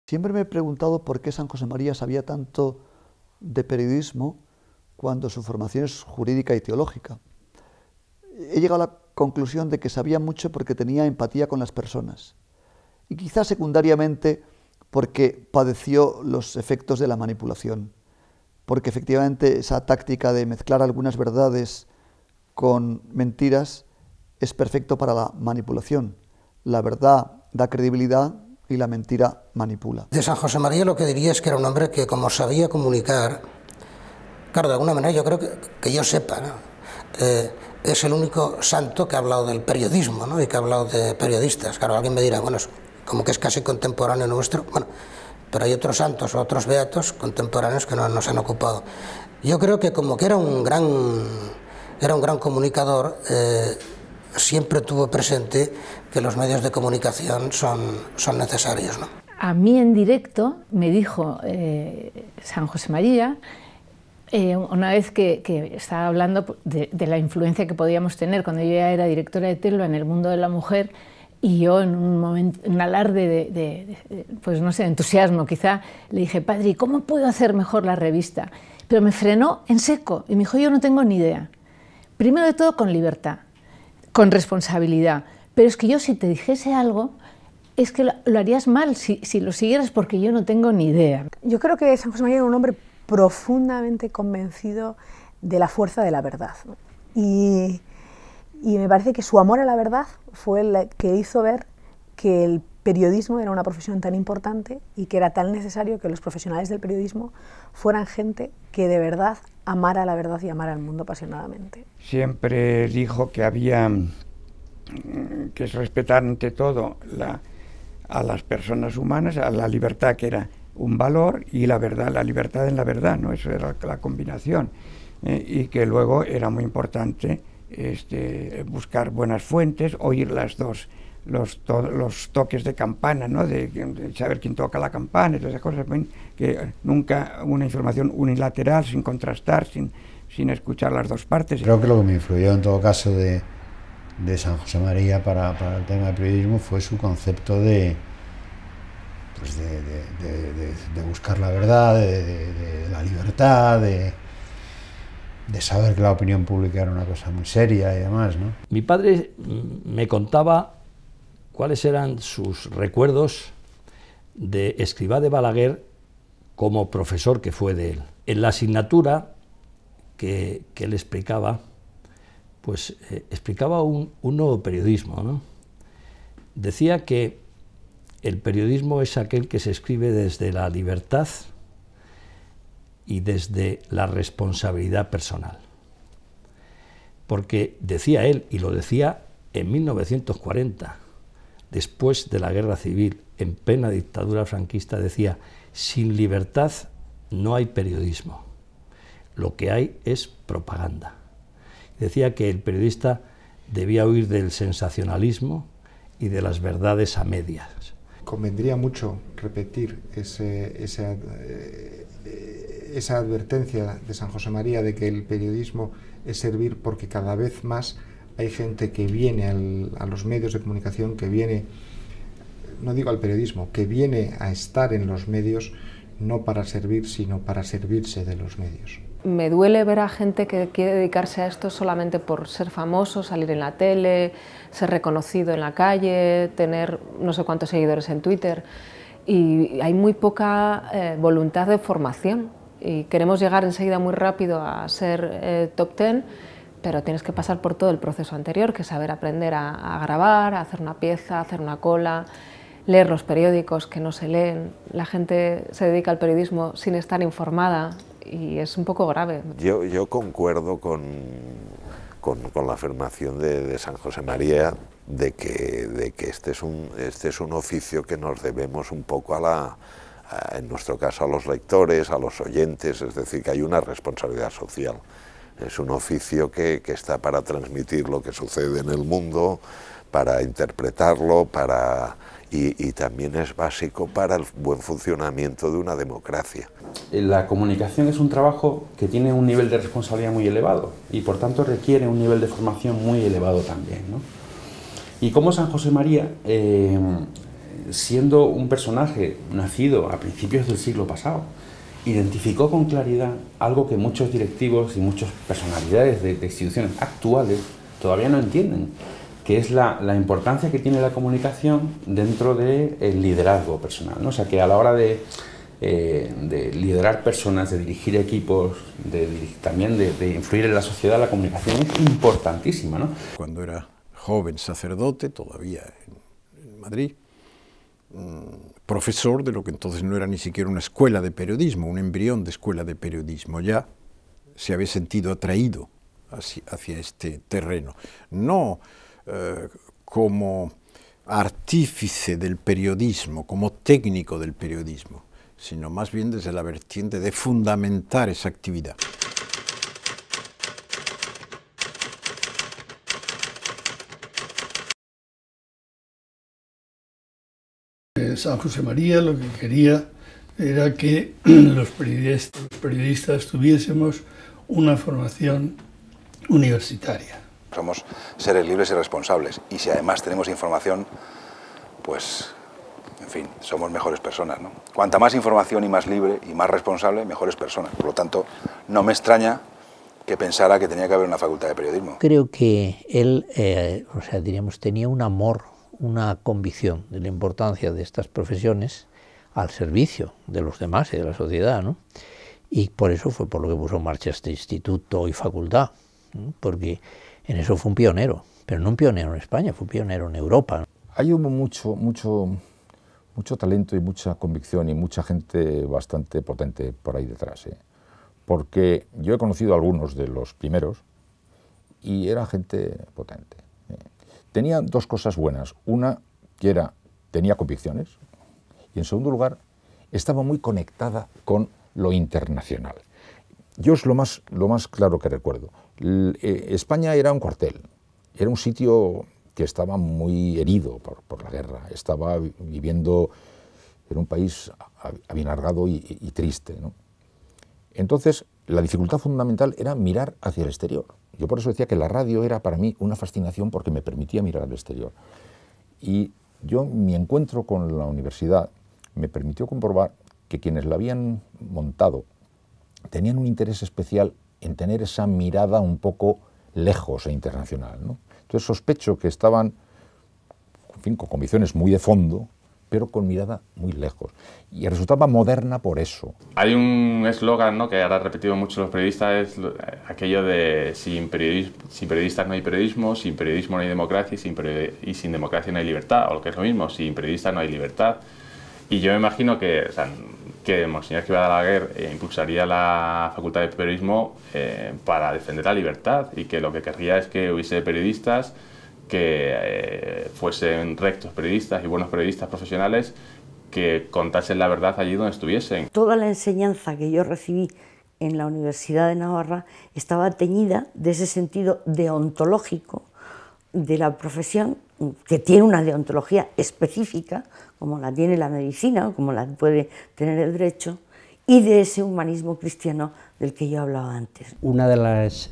Siempre me he preguntado por qué San José María sabía tanto de periodismo cuando su formación es jurídica y teológica. He llegado a la conclusión de que sabía mucho porque tenía empatía con las personas y quizás secundariamente porque padeció los efectos de la manipulación, porque efectivamente esa táctica de mezclar algunas verdades con mentiras es perfecto para la manipulación. La verdad da credibilidad y la mentira manipula. De San José María lo que diría es que era un hombre que, como sabía comunicar, claro, de alguna manera yo creo que yo sepa, ¿no? Es el único santo que ha hablado del periodismo, ¿no? Y que ha hablado de periodistas. Claro, alguien me dirá, bueno, como que es casi contemporáneo nuestro, bueno, pero hay otros santos o otros beatos contemporáneos que no nos han ocupado. Yo creo que como que era un gran comunicador, siempre tuvo presente que los medios de comunicación son necesarios, ¿no? A mí en directo me dijo San José María, una vez que estaba hablando de la influencia que podíamos tener cuando yo ya era directora de Telva en el mundo de la mujer, y yo en un momento, un alarde pues no sé, entusiasmo quizá, le dije, padre, ¿cómo puedo hacer mejor la revista? Pero me frenó en seco y me dijo, yo no tengo ni idea. Primero de todo con libertad, con responsabilidad, pero es que yo si te dijese algo, es que lo harías mal si lo siguieras porque yo no tengo ni idea. Yo creo que San José María era un hombre profundamente convencido de la fuerza de la verdad, ¿no? Y me parece que su amor a la verdad fue el que hizo ver que el periodismo era una profesión tan importante y que era tan necesario que los profesionales del periodismo fueran gente que de verdad amara la verdad y amara el mundo apasionadamente. Siempre dijo que había que respetar ante todo a las personas humanas, a la libertad, que era un valor, y la verdad, la libertad en la verdad, ¿no? Eso era la combinación, y que luego era muy importante buscar buenas fuentes, oír los toques de campana, ¿no? de saber quién toca la campana y todas esas cosas, que nunca una información unilateral, sin contrastar, sin escuchar las dos partes. Creo que lo que me influyó en todo caso de San José María para el tema del periodismo fue su concepto de buscar la verdad, de la libertad, de saber que la opinión pública era una cosa muy seria y demás, ¿no? Mi padre me contaba cuáles eran sus recuerdos de Escrivá de Balaguer como profesor que fue de él. En la asignatura que él explicaba, pues explicaba un nuevo periodismo, ¿no? Decía que el periodismo es aquel que se escribe desde la libertad y desde la responsabilidad personal. Porque decía él, y lo decía en 1940, después de la Guerra Civil, en plena dictadura franquista, decía, sin libertad no hay periodismo, lo que hay es propaganda. Decía que el periodista debía huir del sensacionalismo y de las verdades a medias. Convendría mucho repetir esa advertencia de San José María de que el periodismo es servir, porque cada vez más hay gente que viene a los medios de comunicación, que viene, no digo al periodismo, que viene a estar en los medios no para servir, sino para servirse de los medios. Me duele ver a gente que quiere dedicarse a esto solamente por ser famoso, salir en la tele, ser reconocido en la calle, tener no sé cuántos seguidores en Twitter, y hay muy poca voluntad de formación, y queremos llegar enseguida muy rápido a ser top 10, pero tienes que pasar por todo el proceso anterior, que es saber aprender a grabar, a hacer una pieza, a hacer una cola, leer los periódicos que no se leen. La gente se dedica al periodismo sin estar informada y es un poco grave. Yo concuerdo con la afirmación de San José María de que este es un oficio que nos debemos un poco en nuestro caso a los lectores, a los oyentes, es decir, que hay una responsabilidad social. Es un oficio que está para transmitir lo que sucede en el mundo, para interpretarlo, y también es básico para el buen funcionamiento de una democracia. La comunicación es un trabajo que tiene un nivel de responsabilidad muy elevado y por tanto requiere un nivel de formación muy elevado también, ¿no? Y como San José María siendo un personaje nacido a principios del siglo pasado, identificó con claridad algo que muchos directivos y muchas personalidades de instituciones actuales todavía no entienden, que es la importancia que tiene la comunicación dentro del liderazgo personal, ¿no? O sea, que a la hora de liderar personas, de dirigir equipos, también de influir en la sociedad, la comunicación es importantísima, ¿no? Cuando era joven sacerdote, todavía en Madrid, profesor de lo que entonces no era ni siquiera una escuela de periodismo, un embrión de escuela de periodismo, ya se había sentido atraído hacia este terreno, no como artífice del periodismo, como técnico del periodismo, sino más bien desde la vertiente de fundamentar esa actividad. San José María lo que quería era que los periodistas tuviésemos una formación universitaria. Somos seres libres y responsables, y si además tenemos información, pues, en fin, somos mejores personas, ¿no? Cuanta más información y más libre y más responsable, mejores personas. Por lo tanto, no me extraña que pensara que tenía que haber una facultad de periodismo. Creo que él, diríamos, tenía un amor, una convicción de la importancia de estas profesiones al servicio de los demás y de la sociedad, ¿no? Y por eso fue por lo que puso en marcha este instituto y facultad, ¿no? Porque en eso fue un pionero, pero no un pionero en España, fue un pionero en Europa. Ahí hubo mucho talento y mucha convicción y mucha gente bastante potente por ahí detrás, ¿eh? Porque yo he conocido a algunos de los primeros y era gente potente. Tenía dos cosas buenas. Una, que tenía convicciones, y en segundo lugar, estaba muy conectada con lo internacional. Yo es lo más claro que recuerdo. España era un cuartel, era un sitio que estaba muy herido por la guerra, estaba viviendo en un país abilargado y triste, ¿no? Entonces, la dificultad fundamental era mirar hacia el exterior. Yo por eso decía que la radio era para mí una fascinación porque me permitía mirar al exterior. Y mi encuentro con la universidad me permitió comprobar que quienes la habían montado tenían un interés especial en tener esa mirada un poco lejos e internacional, ¿no? Entonces sospecho que estaban, en fin, con convicciones muy de fondo, pero con mirada muy lejos. Y resultaba moderna por eso. Hay un eslogan, ¿no?, que ahora repetido mucho los periodistas, es aquello de sin periodistas no hay periodismo, sin periodismo no hay democracia y sin democracia no hay libertad, o lo que es lo mismo, sin periodistas no hay libertad. Y yo me imagino que Monseñor Escrivá de Balaguer impulsaría la Facultad de Periodismo para defender la libertad, y que lo que querría es que hubiese periodistas que fuesen rectos periodistas y buenos periodistas profesionales que contasen la verdad allí donde estuviesen. Toda la enseñanza que yo recibí en la Universidad de Navarra estaba teñida de ese sentido deontológico de la profesión, que tiene una deontología específica, como la tiene la medicina o como la puede tener el derecho, y de ese humanismo cristiano del que yo hablaba antes. Una de las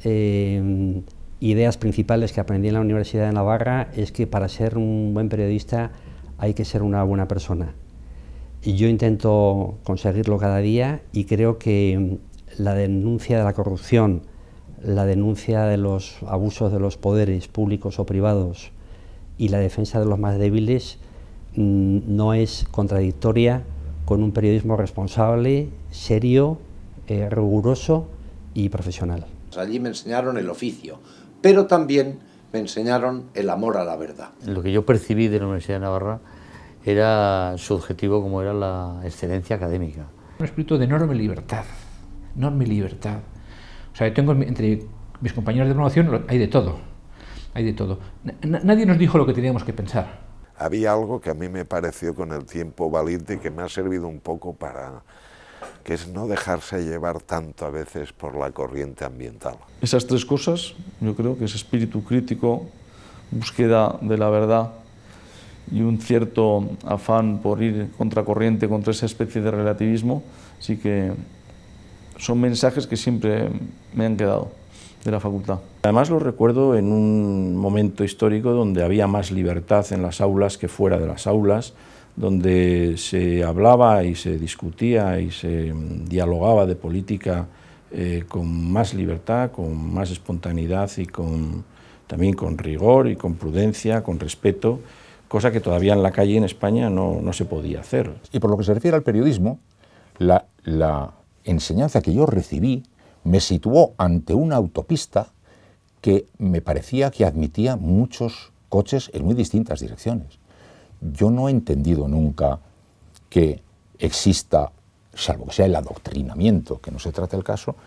ideas principales que aprendí en la Universidad de Navarra es que para ser un buen periodista hay que ser una buena persona. Y yo intento conseguirlo cada día, y creo que la denuncia de la corrupción, la denuncia de los abusos de los poderes públicos o privados y la defensa de los más débiles no es contradictoria con un periodismo responsable, serio, riguroso y profesional. Allí me enseñaron el oficio, pero también me enseñaron el amor a la verdad. Lo que yo percibí de la Universidad de Navarra era su objetivo, como era la excelencia académica. Un espíritu de enorme libertad, enorme libertad. O sea, yo tengo entre mis compañeros de promoción hay de todo, hay de todo. Nadie nos dijo lo que teníamos que pensar. Había algo que a mí me pareció con el tiempo valiente y que me ha servido un poco para, que es no dejarse llevar tanto a veces por la corriente ambiental. Esas tres cosas, yo creo que ese espíritu crítico, búsqueda de la verdad y un cierto afán por ir contracorriente contra esa especie de relativismo, sí que son mensajes que siempre me han quedado de la facultad. Además lo recuerdo en un momento histórico donde había más libertad en las aulas que fuera de las aulas, donde se hablaba y se discutía y se dialogaba de política con más libertad, con más espontaneidad y también con rigor y con prudencia, con respeto, cosa que todavía en la calle en España no se podía hacer. Y por lo que se refiere al periodismo, la enseñanza que yo recibí me situó ante una autopista que me parecía que admitía muchos coches en muy distintas direcciones. Yo no he entendido nunca que exista, salvo que sea el adoctrinamiento, que no se trata el caso,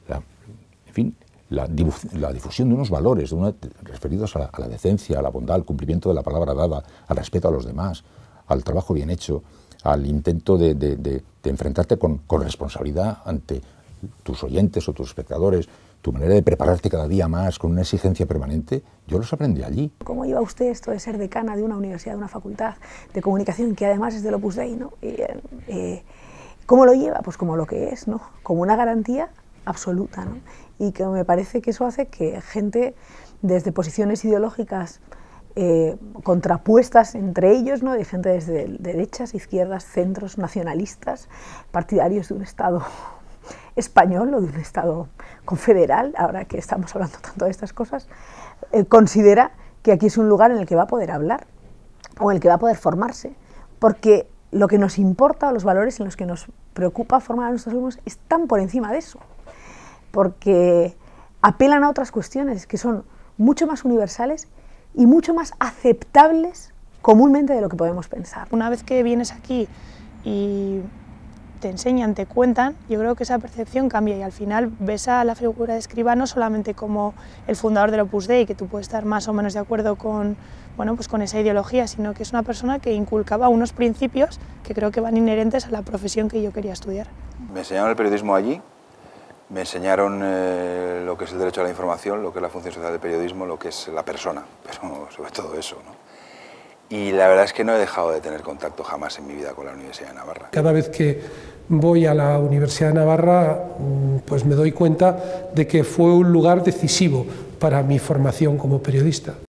la difusión de unos valores referidos a la decencia, a la bondad, al cumplimiento de la palabra dada, al respeto a los demás, al trabajo bien hecho, al intento de enfrentarte con responsabilidad ante tus oyentes o tus espectadores, tu manera de prepararte cada día más con una exigencia permanente, yo los aprendí allí. ¿Cómo lleva usted esto de ser decana de una universidad, de una facultad de comunicación que además es del Opus Dei, ¿no? ¿Cómo lo lleva? Pues como lo que es, ¿no? Como una garantía absoluta, ¿no? Y que me parece que eso hace que gente desde posiciones ideológicas contrapuestas entre ellos, ¿no? De gente desde derechas, izquierdas, centros, nacionalistas, partidarios de un Estado español o de un Estado confederal, ahora que estamos hablando tanto de estas cosas, considera que aquí es un lugar en el que va a poder hablar o en el que va a poder formarse, porque lo que nos importa o los valores en los que nos preocupa formar a nuestros alumnos están por encima de eso, porque apelan a otras cuestiones que son mucho más universales y mucho más aceptables comúnmente de lo que podemos pensar. Una vez que vienes aquí y te enseñan, te cuentan, yo creo que esa percepción cambia y al final ves a la figura de escriba no solamente como el fundador del Opus Dei, que tú puedes estar más o menos de acuerdo con, bueno, pues con esa ideología, sino que es una persona que inculcaba unos principios que creo que van inherentes a la profesión que yo quería estudiar. Me enseñaron el periodismo allí, me enseñaron lo que es el derecho a la información, lo que es la función social del periodismo, lo que es la persona, pero sobre todo eso, ¿no? Y la verdad es que no he dejado de tener contacto jamás en mi vida con la Universidad de Navarra. Cada vez que voy a la Universidad de Navarra, pues me doy cuenta de que fue un lugar decisivo para mi formación como periodista.